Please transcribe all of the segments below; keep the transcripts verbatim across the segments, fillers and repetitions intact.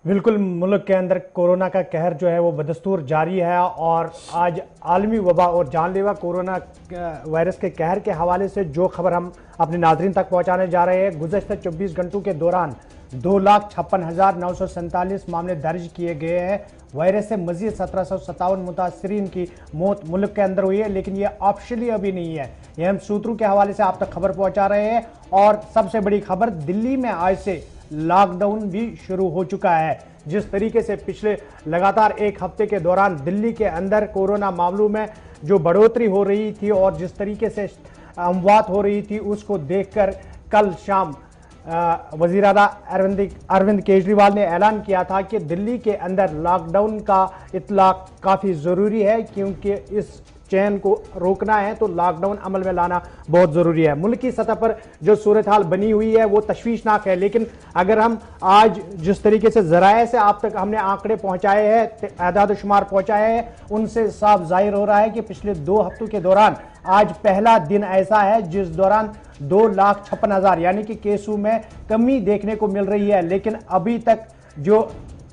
बिल्कुल, मुल्क के अंदर कोरोना का कहर जो है वो बदस्तूर जारी है और आज आलमी वबा और जानलेवा कोरोना वायरस के कहर के हवाले से जो खबर हम अपने नाजरीन तक पहुंचाने जा रहे हैं। गुज़श्ता चौबीस घंटों के दौरान दो लाख छप्पन हजार नौ सौ सैंतालीस मामले दर्ज किए गए हैं। वायरस से मजीद सत्रह सौ सत्तावन मुतासरीन की मौत मुल्क के अंदर हुई है, लेकिन ये ऑफिशियली अभी नहीं है। ये हम सूत्रों के हवाले से आप तक खबर पहुंचा रहे हैं। और सबसे बड़ी खबर, दिल्ली में आज से लॉकडाउन भी शुरू हो चुका है। जिस तरीके से पिछले लगातार एक हफ्ते के दौरान दिल्ली के अंदर कोरोना मामलों में जो बढ़ोतरी हो रही थी और जिस तरीके से अमवात हो रही थी, उसको देखकर कल शाम वजीर आला अरविंद अरविंद केजरीवाल ने ऐलान किया था कि दिल्ली के अंदर लॉकडाउन का इतलाक काफ़ी ज़रूरी है, क्योंकि इस चैन को रोकना है तो लॉकडाउन अमल में लाना बहुत ज़रूरी है। मुल्क की सतह पर जो सूरत हाल बनी हुई है वो तशवीशनाक है, लेकिन अगर हम आज जिस तरीके से ज़राए से आप तक हमने आंकड़े पहुंचाए हैं, आदाद शुमार पहुंचाए हैं, उनसे साफ जाहिर हो रहा है कि पिछले दो हफ्तों के दौरान आज पहला दिन ऐसा है जिस दौरान दो लाख छप्पन हजार यानी कि केसों में कमी देखने को मिल रही है। लेकिन अभी तक जो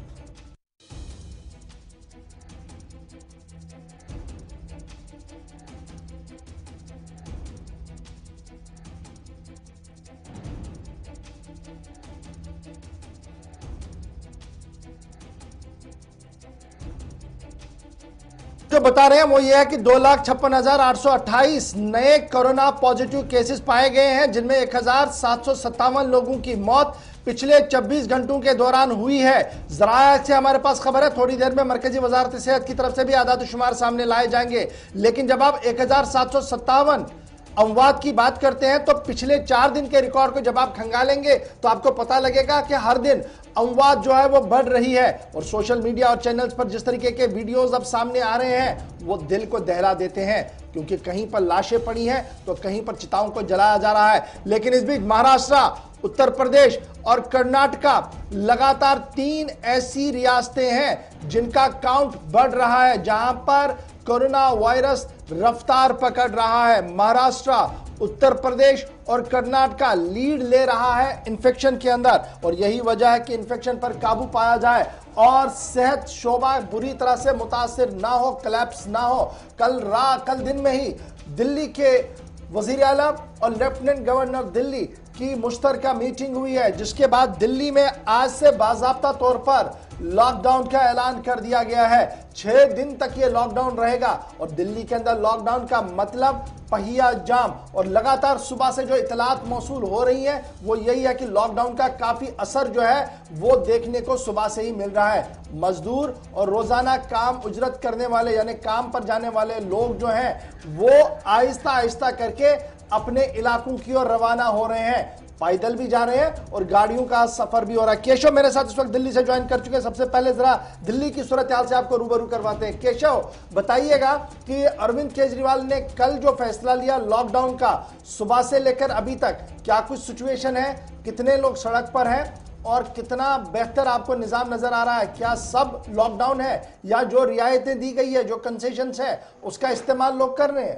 जो बता रहे हैं वो ये है कि दो लाख छप्पन हजार आठ सौ अट्ठाईस नए कोरोना पॉजिटिव केसेस पाए गए हैं, जिनमें एक हजार सात सौ सत्तावन लोगों की मौत पिछले चौबीस घंटों के दौरान हुई है। ज़राया से हमारे पास खबर है, थोड़ी देर में मरकजी वजारत सेहत की तरफ से भी आदाद शुमार सामने लाए जाएंगे। लेकिन जब आप एक हजार सात सौ सत्तावन अमवात की बात करते हैं तो पिछले चार दिन के रिकॉर्ड को जब आप खंगालेंगे तो आपको पता लगेगा कि हर दिन अमवात जो है वो बढ़ रही है। और सोशल मीडिया और चैनल्स पर जिस तरीके के वीडियोस अब सामने आ रहे हैं वो दिल को दहला देते हैं, क्योंकि कहीं पर लाशें पड़ी हैं तो कहीं पर चिताओं को जलाया जा रहा है। लेकिन इस बीच महाराष्ट्र, उत्तर प्रदेश और कर्नाटका लगातार तीन ऐसी रियासतें हैं जिनका काउंट बढ़ रहा है, जहां पर कोरोना वायरस रफ्तार पकड़ रहा है। महाराष्ट्र, उत्तर प्रदेश और कर्नाटका लीड ले रहा है इन्फेक्शन के अंदर, और यही वजह है कि इन्फेक्शन पर काबू पाया जाए और सेहत शोबा बुरी तरह से मुतासिर ना हो, कोलैप्स ना हो। कल रात कल दिन में ही दिल्ली के वजीर आला और लेफ्टिनेंट गवर्नर दिल्ली की मुश्तरका मीटिंग हुई है, जिसके बाद दिल्ली में आज से बाज़ाब्ता तौर पर लॉकडाउन का ऐलान कर दिया गया है। छह दिन तक ये लॉकडाउन रहेगा और दिल्ली के अंदर लॉकडाउन का मतलब पहिया जाम। और लगातार सुबह से जो इतलात मौसूल हो रही है वो यही है कि लॉकडाउन का काफी असर जो है वो देखने को सुबह से ही मिल रहा है। मजदूर और रोजाना काम उजरत करने वाले यानी काम पर जाने वाले लोग जो हैं वो आहिस्ता आहिस्ता करके अपने इलाकों की ओर रवाना हो रहे हैं, पैदल भी जा रहे हैं और गाड़ियों का सफर भी हो रहा है। केशव मेरे साथ इस वक्त दिल्ली से ज्वाइन कर चुके हैं। सबसे पहले जरा दिल्ली की सूरत हाल से आपको रूबरू करवाते हैं। केशव, बताइएगा कि अरविंद केजरीवाल ने कल जो फैसला लिया लॉकडाउन का, सुबह से लेकर अभी तक क्या कुछ सिचुएशन है, कितने लोग सड़क पर हैं और कितना बेहतर आपको निजाम नजर आ रहा है? क्या सब लॉकडाउन है या जो रियायतें दी गई है, जो कंसेशंस है, उसका इस्तेमाल लोग कर रहे हैं?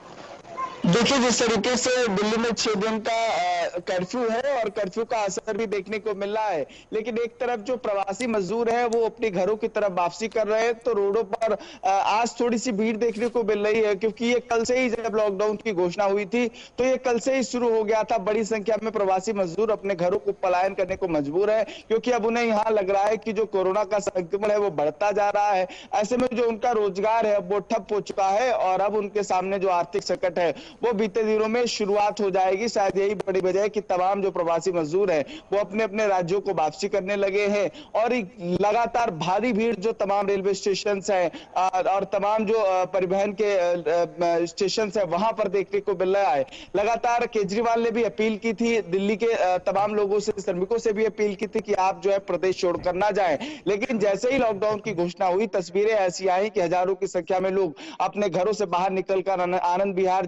देखिए, जिस तरीके से दिल्ली में छह दिन का कर्फ्यू है और कर्फ्यू का असर भी देखने को मिल रहा है, लेकिन एक तरफ जो प्रवासी मजदूर है वो अपने घरों की तरफ वापसी कर रहे हैं, तो रोडों पर आज थोड़ी सी भीड़ देखने को मिल रही है, क्योंकि ये कल से ही जब लॉकडाउन की घोषणा हुई थी तो ये कल से ही शुरू हो गया था। बड़ी संख्या में प्रवासी मजदूर अपने घरों को पलायन करने को मजबूर है, क्योंकि अब उन्हें यहाँ लग रहा है कि जो कोरोना का संक्रमण है वो बढ़ता जा रहा है। ऐसे में जो उनका रोजगार है वो ठप हो चुका है और अब उनके सामने जो आर्थिक संकट है वो बीते दिनों में शुरुआत हो जाएगी। शायद यही बड़ी वजह है कि तमाम जो प्रवासी मजदूर हैं वो अपने अपने राज्यों को वापसी करने लगे हैं और लगातार भारी भीड़ जो तमाम रेलवे स्टेशन हैं और तमाम जो परिवहन के स्टेशन हैं वहां पर देखने को मिल रहा है। लगातार केजरीवाल ने भी अपील की थी, दिल्ली के तमाम लोगों से, श्रमिकों से भी अपील की थी कि आप जो है प्रदेश छोड़कर ना जाएं, लेकिन जैसे ही लॉकडाउन की घोषणा हुई तस्वीरें ऐसी आई कि हजारों की संख्या में लोग अपने घरों से बाहर निकलकर आनंद विहार जैसे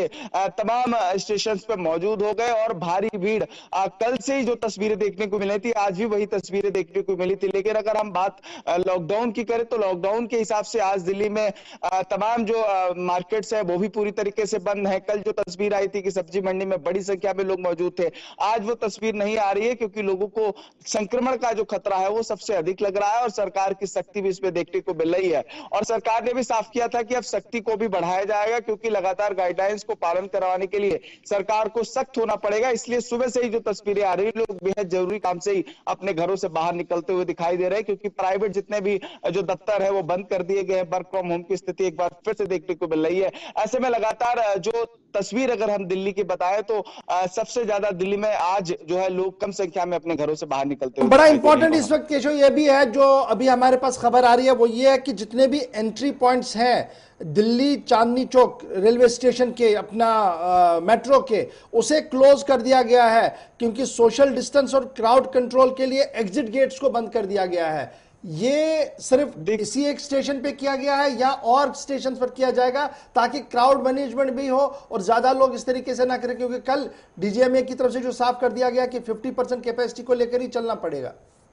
तमाम स्टेशन पे मौजूद हो गए और भारी भीड़ कल से ही जो तस्वीरें देखने को मिली थी आज भी वही तस्वीरें देखने को मिली थी। लेकिन अगर हम बात लॉकडाउन की करें तो लॉकडाउन के हिसाब से आज दिल्ली में तमाम जो मार्केट्स है वो भी पूरी तरीके से बंद है। कल जो तस्वीर आई थी कि सब्जी मंडी में बड़ी संख्या में लोग मौजूद थे, आज वो तस्वीर नहीं आ रही है क्योंकि लोगों को संक्रमण का जो खतरा है वो सबसे अधिक लग रहा है और सरकार की सख्ती भी इसमें देखने को मिल रही है। और सरकार ने भी साफ किया था कि अब सख्ती को भी बढ़ाया जाएगा क्योंकि लगातार गाइडलाइंस को पालन करवाने के लिए सरकार को सख्त होना पड़ेगा। इसलिए सुबह से ही जो तस्वीरें आ रही है, लोग बेहद जरूरी काम से ही अपने घरों से बाहर निकलते हुए दिखाई दे रहे हैं क्योंकि प्राइवेट जितने भी जो दफ्तर है वो बंद कर दिए गए हैं। वर्क फ्रॉम होम की स्थिति एक बार फिर से देखने को मिल रही है। ऐसे में लगातार जो तस्वीर अगर हम दिल्ली की बताएं तो सबसे ज्यादा दिल्ली में आज जो है लोग कम संख्या में अपने घरों से बाहर निकलते हुए। बड़ा इंपॉर्टेंट इस वक्त केशव ये भी है जो अभी हमारे पास खबर आ रही है, वो ये है कि जितने भी एंट्री पॉइंट्स हैं दिल्ली चांदनी चौक रेलवे स्टेशन के, अपना आ, मेट्रो के, उसे क्लोज कर दिया गया है क्योंकि सोशल डिस्टेंस और क्राउड कंट्रोल के लिए एग्जिट गेट्स को बंद कर दिया गया है। ये सिर्फ इसी एक स्टेशन पे किया गया है या और स्टेशन पर किया जाएगा ताकि क्राउड मैनेजमेंट भी हो और ज्यादा लोग इस तरीके से ना करें, क्योंकि कल डीजीएमए की तरफ से जो साफ कर दिया गया कि पचास परसेंट कैपेसिटी को लेकर ही चलना पड़ेगा।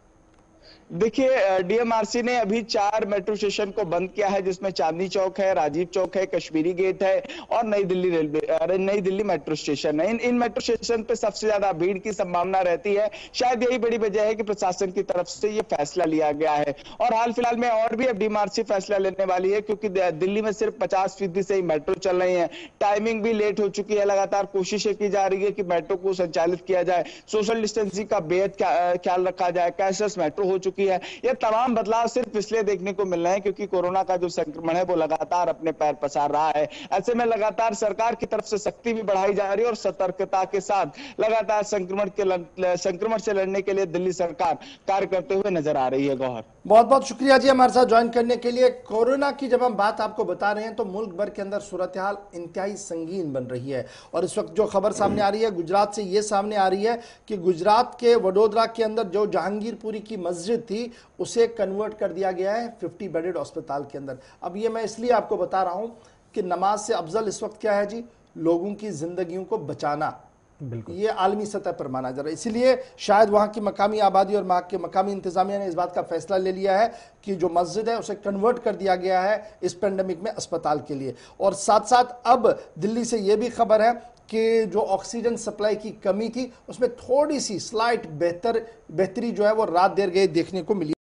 देखिए डीएमआरसी ने अभी चार मेट्रो स्टेशन को बंद किया है जिसमें चांदनी चौक है, राजीव चौक है, कश्मीरी गेट है और नई दिल्ली रेलवे नई दिल्ली मेट्रो स्टेशन है। इन इन मेट्रो स्टेशन पे सबसे ज्यादा भीड़ की संभावना रहती है। शायद यही बड़ी वजह है कि प्रशासन की तरफ से ये फैसला लिया गया है और हाल फिलहाल में और भी अब डीएमआरसी फैसला लेने वाली है क्योंकि दिल्ली में सिर्फ पचास फीसदी से ही मेट्रो चल रही है। टाइमिंग भी लेट हो चुकी है। लगातार कोशिशें की जा रही है कि मेट्रो को संचालित किया जाए, सोशल डिस्टेंसिंग का बेहद ख्याल रखा जाए, कैशलेस मेट्रो हो चुकी है। ये तमाम बदलाव सिर्फ इसलिए देखने को मिल रहे हैं क्योंकि कोरोना का जो संक्रमण है वो लगातार अपने पैर पसार रहा है। ऐसे में लगातार सरकार की तरफ से सख्ती भी बढ़ाई जा रही है और सतर्कता के साथ लगातार संक्रमण के संक्रमण से लड़ने के लिए दिल्ली सरकार कार्य करते हुए नजर आ रही है। गौहर, बहुत बहुत शुक्रिया जी हमारे साथ ज्वाइन करने के लिए। कोरोना की जब हम बात आपको बता रहे हैं तो मुल्क भर के अंदर सूरत हाल इंतहाई संगीन बन रही है और इस वक्त जो खबर सामने आ रही है गुजरात से, ये सामने आ रही है कि गुजरात के वडोदरा के अंदर जो जहांगीरपुरी की मस्जिद थी उसे कन्वर्ट कर दिया गया है पचास बेडेड अस्पताल के अंदर। अब ये मैं इसलिए आपको बता रहा हूं कि नमाज से अफजल इस वक्त क्या है जी, लोगों की जिंदगियों को बचाना। बिल्कुल, ये आलमी सतह पर माना जा रहा है। इसलिए शायद वहां की मकामी आबादी और वहां के मकामी इंतजामिया ने इस बात का फैसला ले लिया है कि जो मस्जिद है उसे कन्वर्ट कर दिया गया है इस पेंडेमिक में अस्पताल के लिए। और साथ साथ अब दिल्ली से यह भी खबर है कि जो ऑक्सीजन सप्लाई की कमी थी उसमें थोड़ी सी स्लाइट बेहतर बेहतरी जो है वो रात देर गए देखने को मिली।